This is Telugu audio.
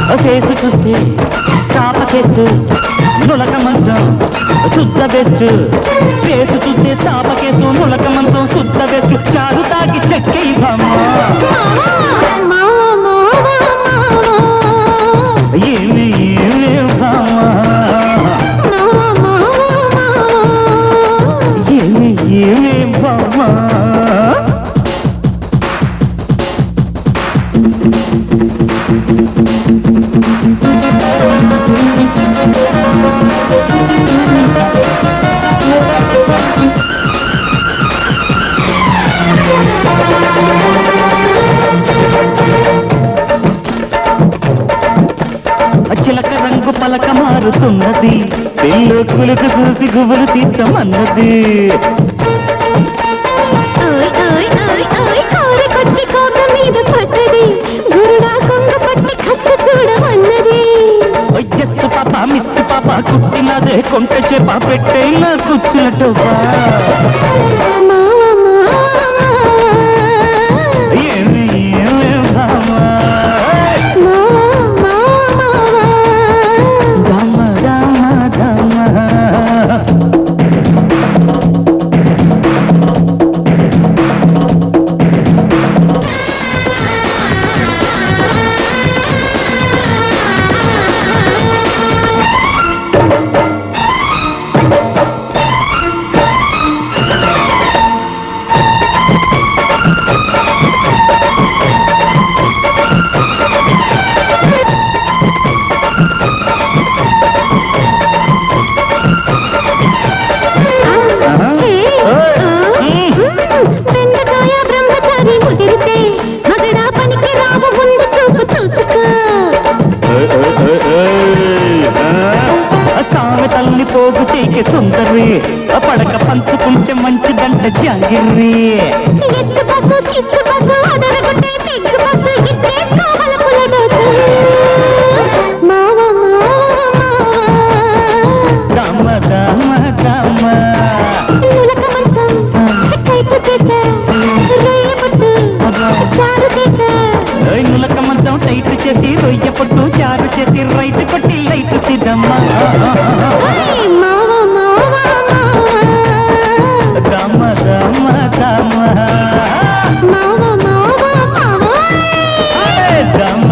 కేసు చూస్తే చాప కేసు నులక మంచం శుద్ధ బెస్ట్ కేసు చూస్తే చాప కేసు నులక మంచం శుద్ధ బెస్ట్ చారు తాగి చెక్కై బామ్మ ఏమి ఏమి బామ్మ ఏమి ఏమి బామ్మ చిలక రంగు పలక మారుతున్నది పెళ్ళో కులుకు చూసి గుబులు తీర్చమన్నది జస్సు పాప మిస్సు పాప కుట్టినదే కొంట చేప పెట్టైనా కూర్చున్నట్టు ఏమి ఏమి బామా సామెతల్ని పోగు చేకే సుందరి పడక పంచుకుంటే మంచిదంట జాంగిర్రి దమ దమ దమ నులక మంచం టైట్ చేసి రొయ్య పట్టు చారు చేసి రైతు కొట్టి లైట్ తిద్దమ్మా దమ దమ దమ దమ